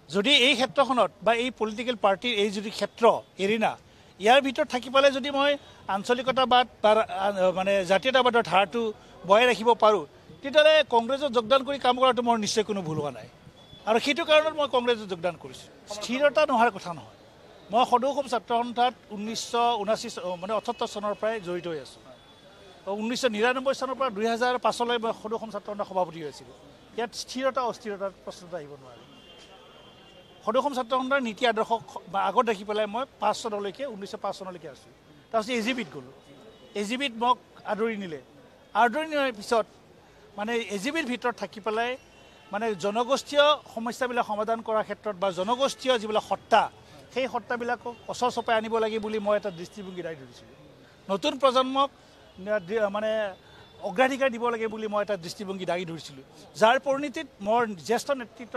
যদি এই ক্ষেত্ৰখনত বা এই পলিটিকেল পাৰ্টিৰ এই যদি ক্ষেত্ৰ এৰিনা ইয়াৰ ভিতৰত থাকি পালে যদি মই আঞ্চলিকতাবাদ বা মানে জাতীয়তাবাদৰ ধাৰাটো বজাই ৰাখিব পাৰোঁ তেতিয়াহ'লে কংগ্ৰেছত যোগদান কৰি কাম কৰাটো মোৰ নিশ্চয় কোনো ভুল হোৱা নাই আৰু সেইটো কাৰণত মই কংগ্ৰেছত যোগদান কৰিছোঁ স্থিৰতা নোহোৱাৰ কথা নহয় মই সদৌ অসম ছাত্ৰ সন্থাত 1979 মানে 78 চনৰ পৰাই জড়িত হৈ আছোঁ 1999 চনৰ পৰা 2005লৈ মই সদৌ অসম ছাত্ৰ সন্থাৰ সভাপতি হৈছিলোঁ ইয়াত স্থিৰতা অস্থিৰতাৰ প্ৰশ্নটো আহিব নোৱাৰে সদৌ অসম ছাত্ৰ সন্থাৰ নীতি আদৰ্শ আগত ৰাখি পেলাই মই 5 চনলৈকে 1905 চনলৈকে আছোঁ তাৰপিছত এজিবিত গ'লোঁ এজিবিত মোক আদৰি নিলে আদৰি নিয়াৰ পিছত মানে এজিবিৰ ভিতৰত থাকি পেলাই মানে জনগোষ্ঠীয় সমস্যাবিলাক সমাধান কৰাৰ ক্ষেত্ৰত বা জনগোষ্ঠীয় যিবিলাক সত্তা সেই সত্তাবিলাকক ওচৰ চপাই আনিব লাগে বুলি মই এটা দৃষ্টিভংগী দাঙি ধৰিছিলোঁ নতুন প্ৰজন্মক মানে অগ্ৰাধিকাৰ দিব লাগে বুলি মই এটা দৃষ্টিভংগী দাঙি ধৰিছিলোঁ যাৰ পৰিণতিত মোৰ জ্যেষ্ঠ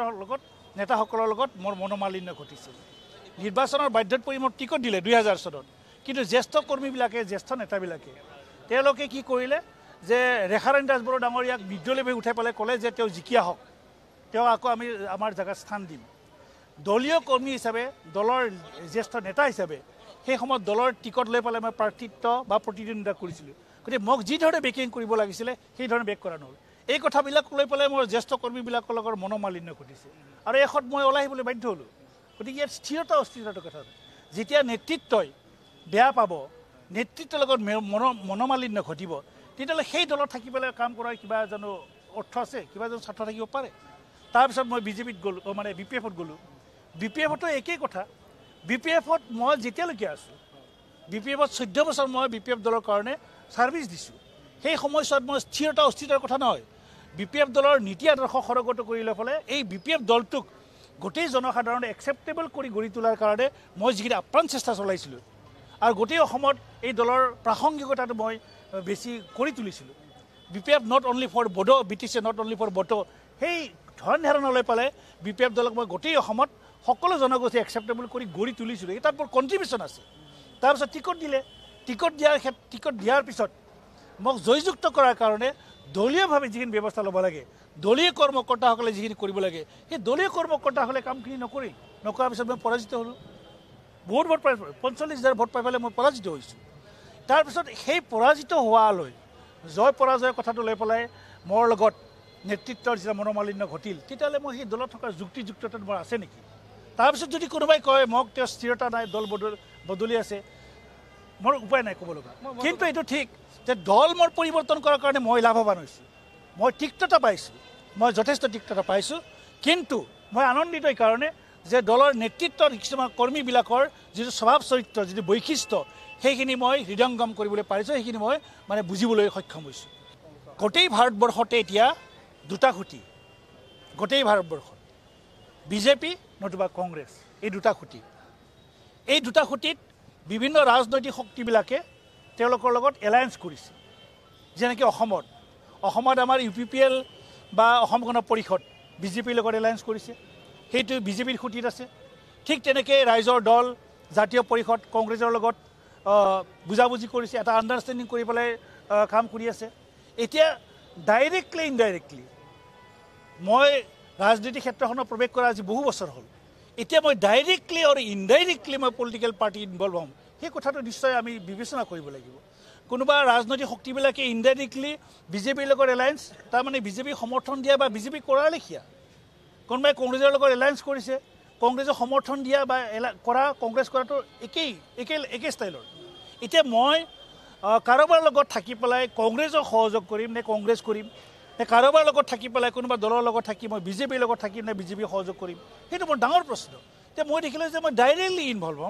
নেতাসকলৰ লগত মোৰ মনোমালিন্য ঘটিছিল নিৰ্বাচনৰ বাধ্যত পৰি মোৰ টিকট দিলে 2000 চনত কিন্তু জ্যেষ্ঠ কৰ্মীবিলাকে জ্যেষ্ঠ নেতাবিলাকে তেওঁলোকে কি কৰিলে যে ৰেখাৰাণ দাসবৰুৱা ডাঙৰীয়াক বিদ্যালয়লৈ উঠাই পেলাই ক'লে যে তেওঁ জিকিয়া হওক তেওঁ আকৌ আমি আমাৰ জেগাত স্থান দিম দলীয় কৰ্মী হিচাপে দলৰ জ্যেষ্ঠ নেতা হিচাপে সেই সময়ত দলৰ টিকট লৈ পেলাই মই প্ৰাৰ্থিত্ব বা প্ৰতিদ্বন্দ্বিতা কৰিছিলোঁ গতিকে মোক যি ধৰণে বেকিং কৰিব লাগিছিলে সেই ধৰণে বেক কৰা নহ'ল এই কথাবিলাক লৈ পেলাই মোৰ জ্যেষ্ঠ কৰ্মীবিলাকৰ লগত মনোমালিন্য ঘটিছে আৰু এখত মই ওলাই আহিবলৈ বাধ্য হ'লোঁ গতিকে ইয়াত স্থিৰতা অস্থিৰতাৰ কথা যেতিয়া নেতৃত্বই বেয়া পাব নেতৃত্বৰ লগত মনোমালিন্য ঘটিব তেতিয়াহ'লে সেই দলত থাকি পেলাই কাম কৰাৰ কিবা জানো অৰ্থ আছে কিবা জানো স্বাৰ্থ থাকিব পাৰে তাৰপিছত মই বিজেপিত গ'লোঁ মানে বি পি এফত গ'লোঁ বি পি এফতো একেই কথা বি পি এফত মই যেতিয়ালৈকে আছোঁ বি পি এফত 14 বছৰ মই বি পি এফ দলৰ কাৰণে ছাৰ্ভিচ দিছোঁ সেই সময়ছোৱাত মই স্থিৰতা অস্থিৰতাৰ কথা নহয় বি পি এফ দলৰ নীতি আদৰ্শ সৰগত কৰি লৈ পেলাই এই বি পি এফ দলটোক গোটেই জনসাধাৰণে একচেপ্টেবল কৰি গঢ়ি তোলাৰ কাৰণে মই যিখিনি আপ্ৰাণ চেষ্টা চলাইছিলোঁ আৰু গোটেই অসমত এই দলৰ প্ৰাসংগিকতাটো মই বেছি কৰি তুলিছিলোঁ B P F not only for Bodo B T C not only for Bodo সেই ধৰণ ধাৰণা লৈ পেলাই বি পি এফ দলক মই গোটেই অসমত সকলো জনগোষ্ঠী একচেপ্টেবল কৰি গঢ়ি তুলিছিলোঁ তাত মোৰ কণ্ট্ৰিবিউশ্যন আছে তাৰপিছত টিকট দিলে টিকট দিয়াৰ পিছত মোক জয়যুক্ত কৰাৰ কাৰণে দলীয়ভাৱে যিখিনি ব্যৱস্থা ল'ব লাগে দলীয় কৰ্মকৰ্তাসকলে যিখিনি কৰিব লাগে সেই দলীয় কৰ্মকৰ্তাসকলে কামখিনি নকৰাৰ পিছত মই পৰাজিত হ'লোঁ বহুত ভোট পাই 45,000 ভোট পাই পেলাই মই পৰাজিত হৈছোঁ তাৰপিছত সেই পৰাজিত হোৱালৈ জয় পৰাজয়ৰ কথাটো লৈ পেলাই মোৰ লগত নেতৃত্বৰ যেতিয়া মনোমালিন্য ঘটিল তেতিয়াহ'লে মই সেই দলত থকা যুক্তিযুক্ততা মোৰ আছে নেকি তাৰপিছত যদি কোনোবাই কয় মোক তেওঁ স্থিৰতা নাই দল বদলি আছে মোৰ উপায় নাই ক'ব লগা কিন্তু এইটো ঠিক যে দল মোৰ পৰিৱৰ্তন কৰাৰ কাৰণে মই লাভৱান হৈছোঁ মই তিক্ততা পাইছোঁ মই যথেষ্ট তিক্ততা পাইছোঁ কিন্তু মই আনন্দিত এই কাৰণে যে দলৰ নেতৃত্বৰ কিছুমান কৰ্মীবিলাকৰ যিটো স্বভাৱ চৰিত্ৰ যিটো বৈশিষ্ট্য সেইখিনি মই হৃদয়ংগম কৰিবলৈ পাৰিছোঁ সেইখিনি মই মানে বুজিবলৈ সক্ষম হৈছোঁ গোটেই ভাৰতবৰ্ষতে এতিয়া দুটা খুঁটি গোটেই ভাৰতবৰ্ষত বিজেপি নতুবা কংগ্ৰেছ এই দুটা খুঁটিত বিভিন্ন ৰাজনৈতিক শক্তিবিলাকে তেওঁলোকৰ লগত এলায়েন্স কৰিছে যেনেকৈ অসমত আমাৰ UPPL বা অসম গণ পৰিষদ বিজেপিৰ লগত এলায়েন্স কৰিছে সেইটো বিজেপিৰ খুঁটিত আছে ঠিক তেনেকৈ ৰাইজৰ দল জাতীয় পৰিষদ কংগ্ৰেছৰ লগত বুজাবুজি কৰিছে এটা আণ্ডাৰষ্টেণ্ডিং কৰি পেলাই কাম কৰি আছে এতিয়া ডাইৰেক্টলি ইনডাইৰেক্টলি মই ৰাজনীতি ক্ষেত্ৰখনত প্ৰৱেশ কৰা আজি বহু বছৰ হ'ল এতিয়া মই ডাইৰেক্টলি আৰু ইনডাইৰেক্টলি মই পলিটিকেল পাৰ্টি ইনভলভ হ'ম সেই কথাটো নিশ্চয় আমি বিবেচনা কৰিব লাগিব কোনোবা ৰাজনৈতিক শক্তিবিলাকে ইনডাইৰেক্টলি বিজেপিৰ লগত এলায়েন্স তাৰমানে বিজেপি সমৰ্থন দিয়া বা বিজেপি কৰাৰ লেখীয়া কোনোবাই কংগ্ৰেছৰ লগত এলায়েন্স কৰিছে কংগ্ৰেছক সমৰ্থন দিয়া বা কংগ্ৰেছ কৰাটো একেই ষ্টাইলৰ এতিয়া মই কাৰোবাৰ লগত থাকি পেলাই কংগ্ৰেছক সহযোগ কৰিম নে কংগ্ৰেছ কৰিম নে কাৰোবাৰ লগত থাকি পেলাই কোনোবা দলৰ লগত থাকি মই বিজেপিৰ লগত থাকিম নে বিজেপি সহযোগ কৰিম সেইটো মোৰ ডাঙৰ প্ৰশ্ন এতিয়া মই দেখিলোঁ যে মই ডাইৰেক্টলি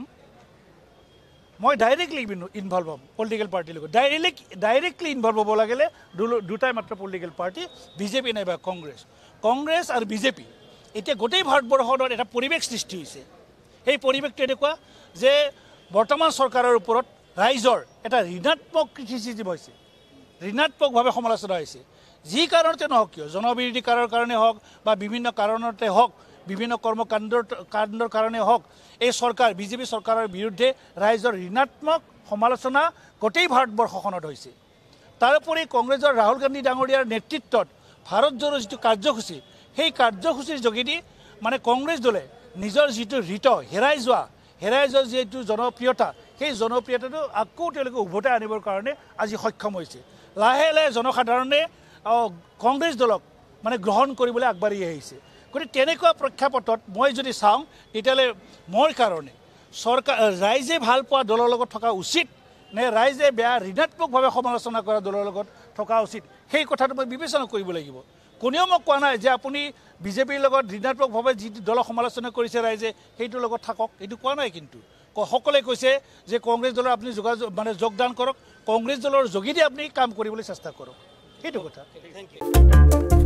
ইনভলভ হ'ম পলিটিকেল পাৰ্টিৰ লগত ডাইৰেক্টলি ইনভলভ হ'ব লাগিলে দুটাই মাত্ৰ পলিটিকেল পাৰ্টি বিজেপি নাইবা কংগ্ৰেছ আৰু বিজেপি এতিয়া গোটেই ভাৰতবৰ্ষত এটা পৰিৱেশ সৃষ্টি হৈছে সেই পৰিৱেশটো এনেকুৱা যে বৰ্তমান চৰকাৰৰ ওপৰত ৰাইজৰ এটা ঋণাত্মক ক্ৰিটিচিজম হৈছে ঋণাত্মকভাৱে সমালোচনা হৈছে যি কাৰণতে নহওক কিয় জনবিৰোধী কাৰণে হওক বা বিভিন্ন কাৰণতে হওক বিভিন্ন কৰ্মকাণ্ডৰ কাৰণে হওক এই চৰকাৰ বিজেপি চৰকাৰৰ বিৰুদ্ধে ৰাইজৰ ঋণাত্মক সমালোচনা গোটেই ভাৰতবৰ্ষখনত হৈছে তাৰোপৰি কংগ্ৰেছৰ ৰাহুল গান্ধী ডাঙৰীয়াৰ নেতৃত্বত ভাৰত জোড়ো যিটো কাৰ্যসূচী সেই কাৰ্যসূচীৰ যোগেদি মানে কংগ্ৰেছ দলে নিজৰ যিটো হেৰাই যোৱা যিটো জনপ্ৰিয়তা সেই জনপ্ৰিয়তাটো আকৌ তেওঁলোকে উভতাই আনিবৰ কাৰণে আজি সক্ষম হৈছে লাহে লাহে জনসাধাৰণে কংগ্ৰেছ দলক মানে গ্ৰহণ কৰিবলৈ আগবাঢ়ি আহিছে গতিকে তেনেকুৱা প্ৰেক্ষাপটত মই যদি চাওঁ তেতিয়াহ'লে মোৰ কাৰণে চৰকাৰ ৰাইজে ভাল পোৱা দলৰ লগত থকা উচিত নে ৰাইজে বেয়া ঋণাত্মকভাৱে সমালোচনা কৰা দলৰ লগত থকা উচিত সেই কথাটো মই বিবেচনা কৰিব লাগিব কোনেও মোক কোৱা নাই যে আপুনি বিজেপিৰ লগত ঋণাত্মকভাৱে যি দলক সমালোচনা কৰিছে ৰাইজে সেইটোৰ লগত থাকক এইটো কোৱা নাই কিন্তু সকলোৱে কৈছে যে কংগ্ৰেছ দলৰ আপুনি যোগদান কৰক কংগ্ৰেছ দলৰ যোগেদি আপুনি কাম কৰিবলৈ চেষ্টা কৰক সেইটো কথা